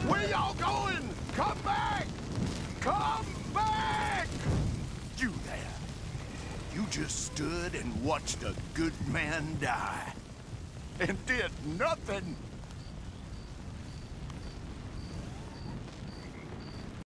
Where y'all going? Come back! Come back! You there. You just stood and watched a good man die. And did nothing.